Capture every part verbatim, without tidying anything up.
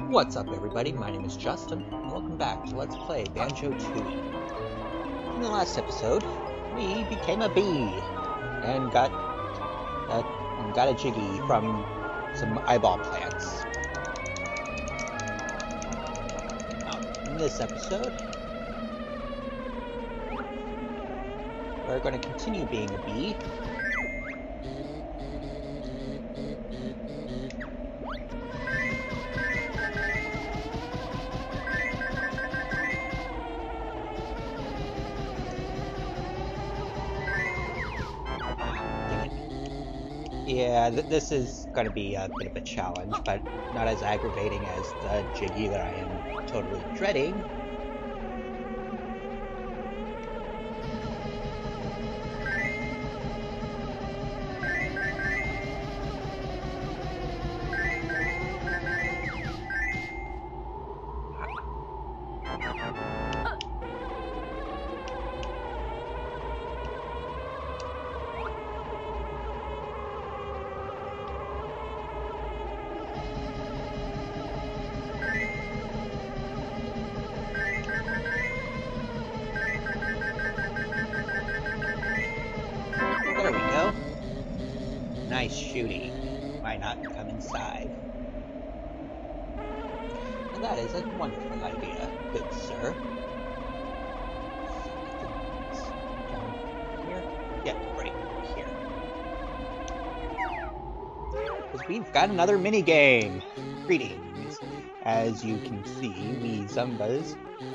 What's up, everybody? My name is Justin, and welcome back to Let's Play Banjo-Tooie. In the last episode, we became a bee and got a, got a Jiggy from some eyeball plants. Now, in this episode, we're going to continue being a bee. Yeah, th this is going to be a bit of a challenge, but not as aggravating as the Jiggy that I am totally dreading. There we go. Nice shooting. Why not come inside? And that is a wonderful idea, good sir. Down here? Yeah, right here. Because we've got another mini-game! Greetings! As you can see, we Zumbas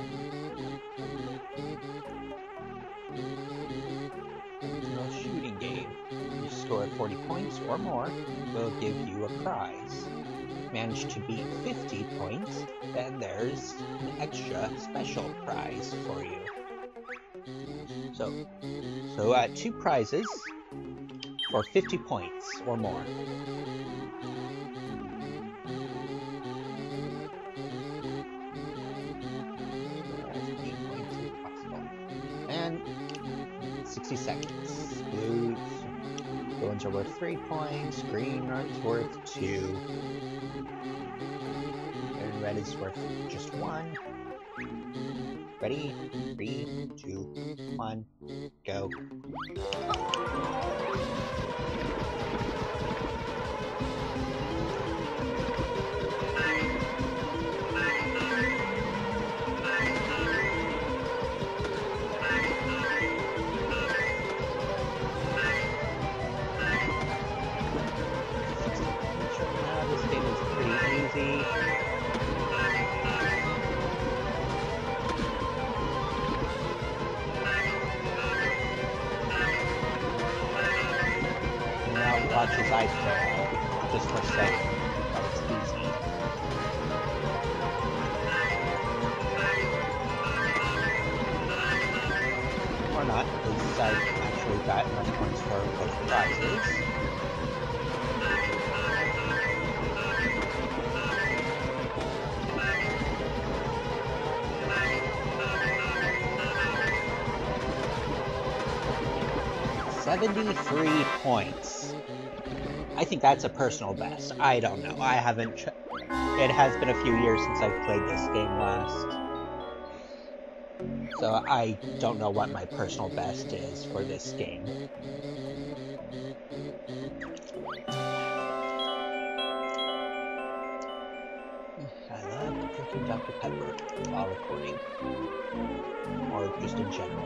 shooting game. You score forty points or more, we'll give you a prize. Manage to beat fifty points, then there's an extra special prize for you. So, so uh, two prizes for fifty points or more. And sixty seconds. Blues, the ones are worth three points, green is worth two, and red is worth just one. Ready? Three, two, one, go. Watch his eyes fail, just for a second. That was easy. Or not, because I actually got enough points for both prizes. seventy-three points. I think that's a personal best. I don't know. I haven't... Ch it has been a few years since I've played this game last. So I don't know what my personal best is for this game. I love drinking Doctor Pepper while recording. Or just in general.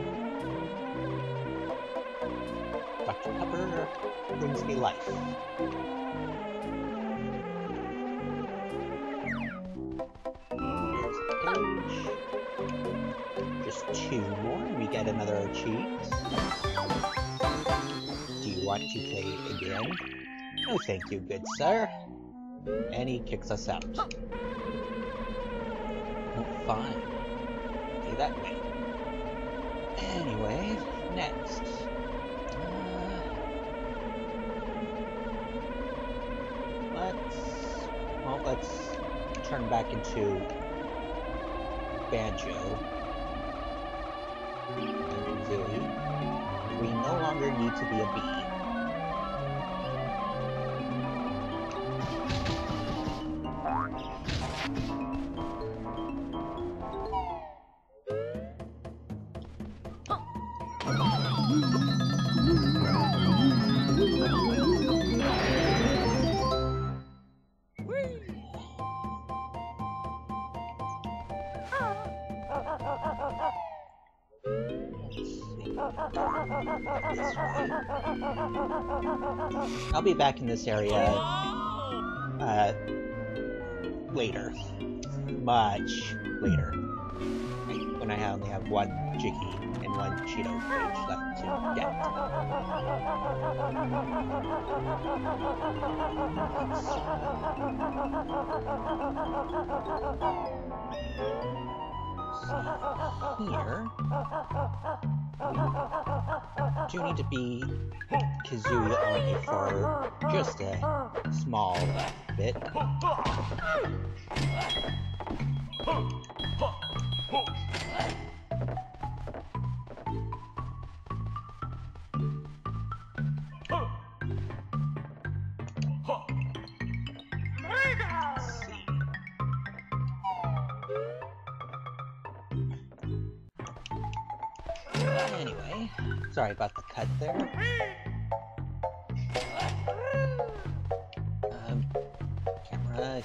Doctor Pepper brings me life. Here's the page. Just two more and we get another cheat. Do you want to play again? No thank you, good sir. And he kicks us out. Oh, fine. Okay, that way. Anyway, next. Let's, well, let's turn back into Banjo and Zooey. We no longer need to be a bee. I'll be back in this area uh, later. Much later. When I only have one Jiggy and one Cheeto page left to get. Here, do need to be Kazooie only for just a small bit. Anyway, sorry about the cut there. Um, camera.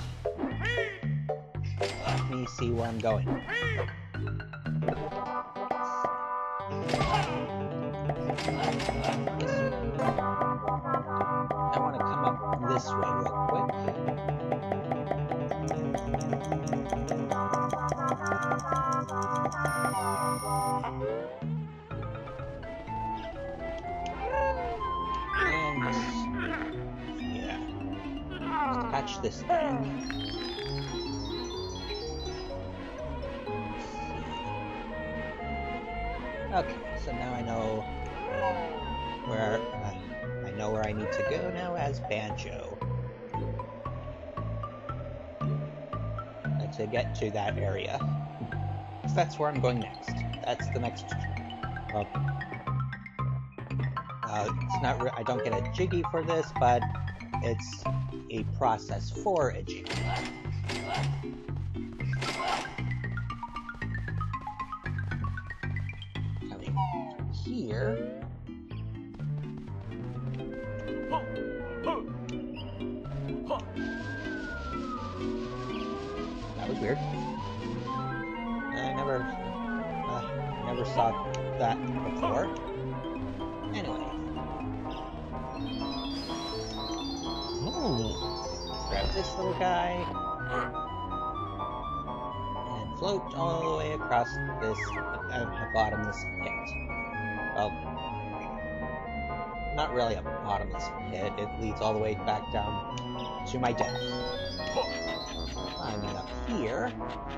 Let me see where I'm going. I want to come up this way real quick. And yeah, let's catch this thing. Okay, so now I know where uh, I know where I need to go now as Banjo uh, to get to that area. So that's where I'm going next. That's the next. Uh, uh, it's not. Re I don't get a Jiggy for this, but it's a process for a Jiggy. Here. That was weird. I never, uh, never saw that before. Anyway. Ooh. Grab this little guy. And float all the way across this, uh, the bottomless pit. Well, not really a bottomless pit, it leads all the way back down to my death. Climbing up here.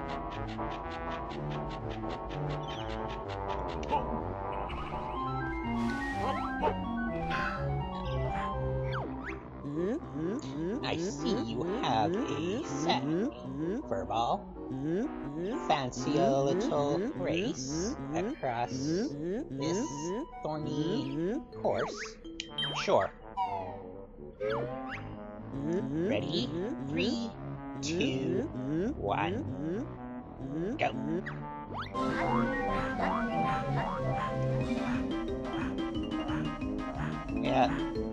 I see you have a set, Furball. Fancy a little race across this thorny course. Sure. Ready? Three, two, one, go. Yeah.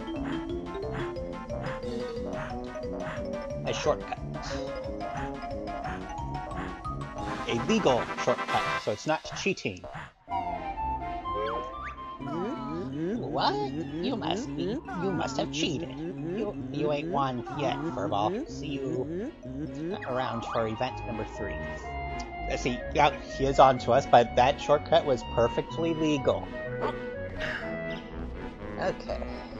A shortcut. A legal shortcut, so it's not cheating. What? You must be. You must have cheated. You, you ain't won yet, Furball. See you around for event number three. Uh, see, yeah, he is on to us, but that shortcut was perfectly legal. Okay.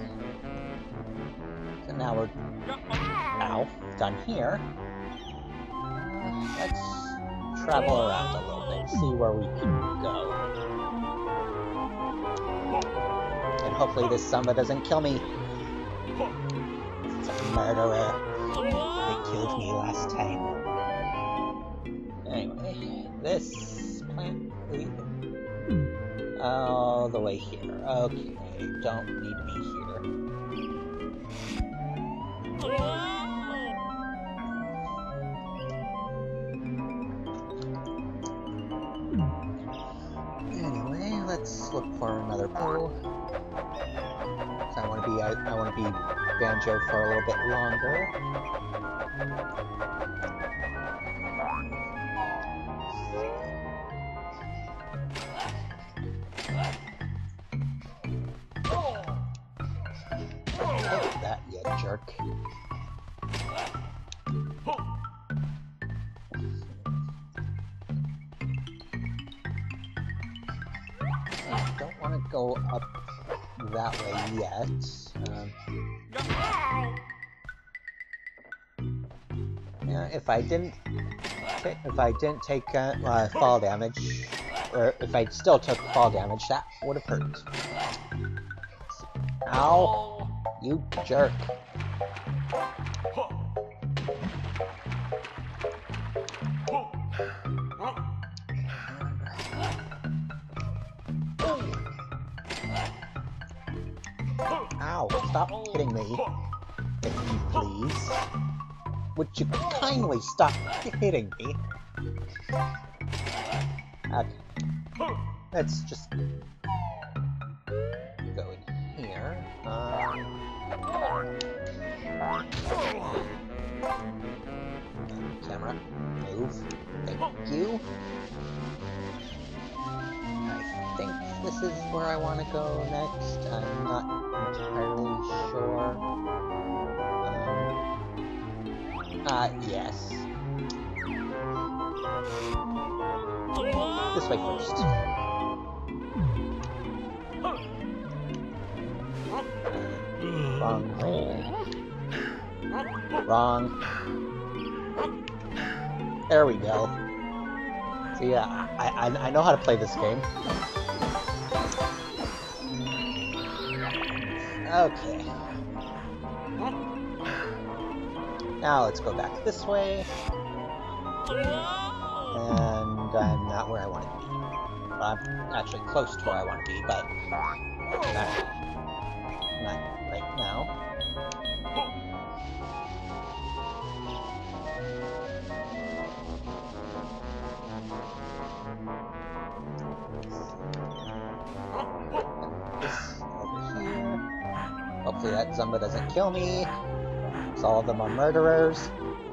So now we're now done here. Uh, let's travel around a little bit, see where we can go. And hopefully this Samba doesn't kill me. It's a murderer. They killed me last time. Anyway, this plant all the way here. Okay, don't need me here. let's look for another pool. So I want to be I, I want to be Banjo for a little bit longer. Take that, you jerk. I don't want to go up that way yet. Um, yeah, if I didn't, if I didn't take uh, uh, fall damage, or if I still took fall damage, that would have hurt. Ow! You jerk! Ow, stop hitting me, if you please. Would you kindly stop hitting me? Okay. Let's just go in here. Um, camera, move. Thank you. I think this is where I want to go next. I'm not entirely sure. Um, uh, yes. This way first. Wrong way. Wrong. There we go. So yeah, I, I, I know how to play this game. Okay. Now let's go back this way. And I'm not where I want to be. Well, I'm actually close to where I want to be, but not, not right now. This over here. Hopefully that Zumba doesn't kill me, because all of them are murderers.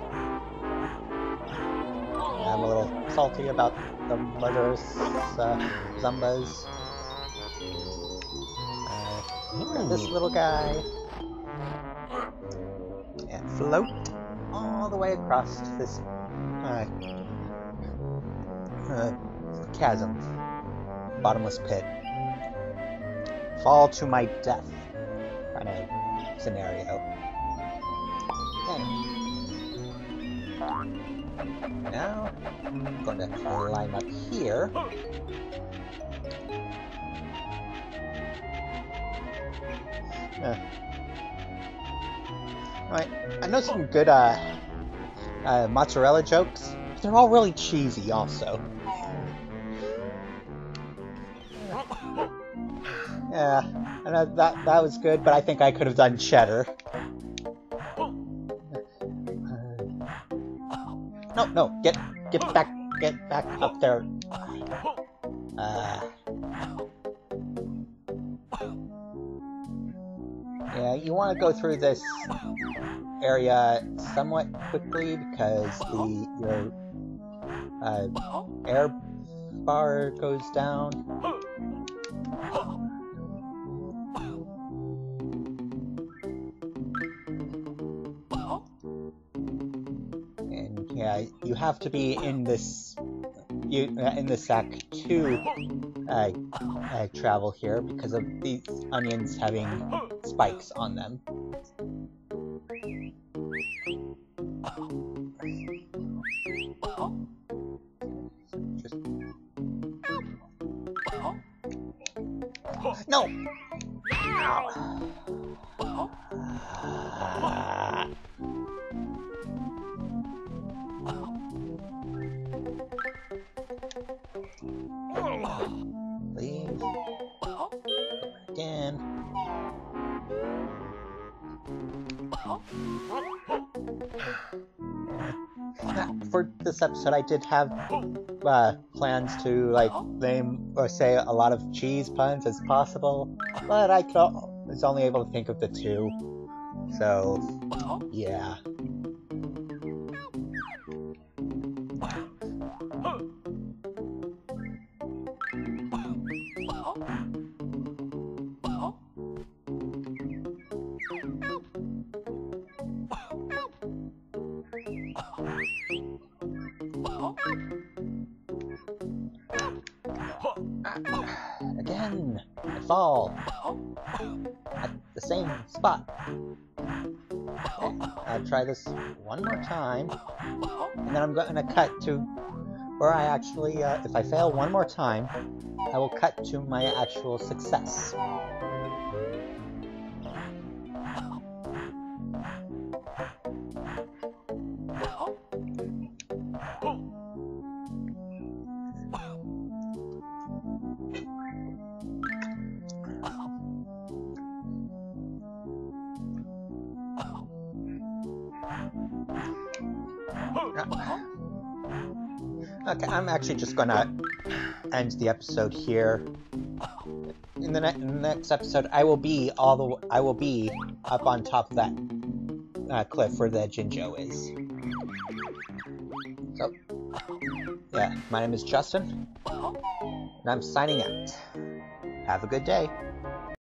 I'm a little salty about the murderous uh, Zumbas. Uh, this little guy. And float all the way across this uh, uh, chasm. Bottomless pit. Fall to my death kind of scenario. Okay. Now, I'm going to climb up here. Uh, Alright, I know some good uh, uh, mozzarella jokes, but they're all really cheesy also. Yeah, I know that, that was good, but I think I could have done cheddar. No, no, get, get back, get back up there. Uh, yeah, you want to go through this area somewhat quickly because the your uh, air bar goes down. Yeah, you have to be in this you uh, in the sack to uh, uh, travel here because of these onions having spikes on them. Just... No! Ow. Ah. Leave. Again. Ah, for this episode, I did have uh, plans to like name or say a lot of cheese puns as possible, but I could, was only able to think of the two. So, yeah. Again, I fall at the same spot. Okay, I'll try this one more time, and then I'm going to cut to where I actually, uh, if I fail one more time, I will cut to my actual success. Okay, I'm actually just gonna end the episode here. In the, ne in the next episode, I will be all the I will be up on top of that uh, cliff where the Jinjo is. So, yeah, my name is Justin, and I'm signing out. Have a good day.